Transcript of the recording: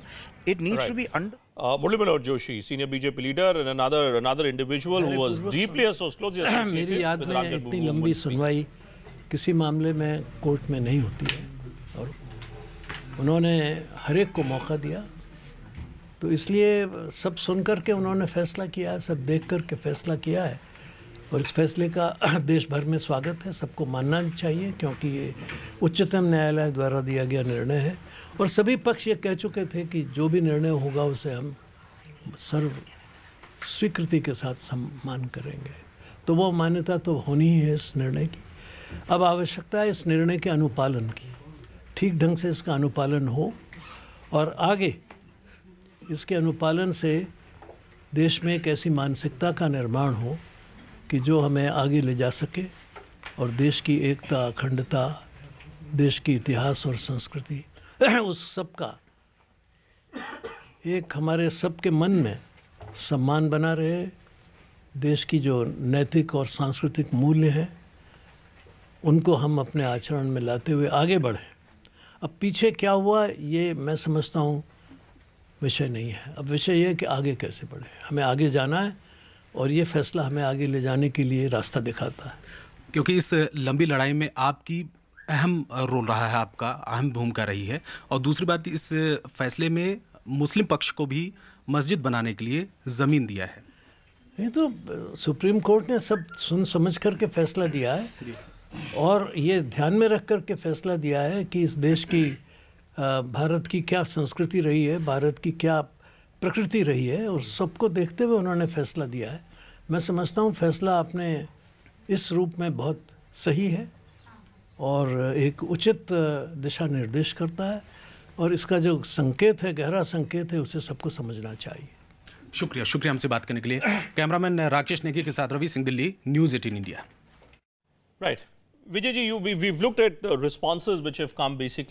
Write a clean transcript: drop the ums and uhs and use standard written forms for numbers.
system. It needs to be under. Murli Manohar Joshi, senior BJP leader, and another individual who was deeply associated मेरी याद में इतनी लंबी सुनवाई किसी मामले में कोर्ट में नहीं होती है, और उन्होंने हर एक को मौका दिया, तो इसलिए सब सुनकर के उन्होंने फैसला किया है, सब देख कर के फैसला किया है, और इस फैसले का देश भर में स्वागत है, सबको मानना चाहिए, क्योंकि ये उच्चतम न्यायालय द्वारा दिया गया निर्णय है, और सभी पक्ष ये कह चुके थे कि जो भी निर्णय होगा उसे हम सर्व स्वीकृति के साथ सम्मान करेंगे। तो वो मान्यता तो होनी ही है इस निर्णय की। अब आवश्यकता है इस निर्णय के अनुपालन की, ठीक ढंग से इसका अनुपालन हो, और आगे इसके अनुपालन से देश में एक ऐसी मानसिकता का निर्माण हो कि जो हमें आगे ले जा सके, और देश की एकता, अखंडता, देश की इतिहास और संस्कृति उस सब का एक हमारे सबके मन में सम्मान बना रहे, देश की जो नैतिक और सांस्कृतिक मूल्य हैं उनको हम अपने आचरण में लाते हुए आगे बढ़ें। अब पीछे क्या हुआ ये मैं समझता हूँ विषय नहीं है, अब विषय ये है कि आगे कैसे बढ़े, हमें आगे जाना है, और ये फैसला हमें आगे ले जाने के लिए रास्ता दिखाता है। क्योंकि इस लंबी लड़ाई में आपकी अहम रोल रहा है, आपका अहम भूमिका रही है, और दूसरी बात इस फैसले में मुस्लिम पक्ष को भी मस्जिद बनाने के लिए ज़मीन दिया है। ये तो सुप्रीम कोर्ट ने सब सुन समझ कर के फैसला दिया है, और ये ध्यान में रख कर के फैसला दिया है कि इस देश की भारत की क्या संस्कृति रही है, भारत की क्या प्रकृति रही है, और सबको देखते हुए उन्होंने फैसला दिया है। मैं समझता हूँ फैसला अपने इस रूप में बहुत सही है और एक उचित दिशा निर्देश करता है, और इसका जो संकेत है, गहरा संकेत है, उसे सबको समझना चाहिए। शुक्रिया हमसे बात करने के लिए। कैमरामैन राकेश नेगी के साथ Ravi Singh, Delhi, news 18 India. Right. Vijay ji, we've looked at the responses which have come basically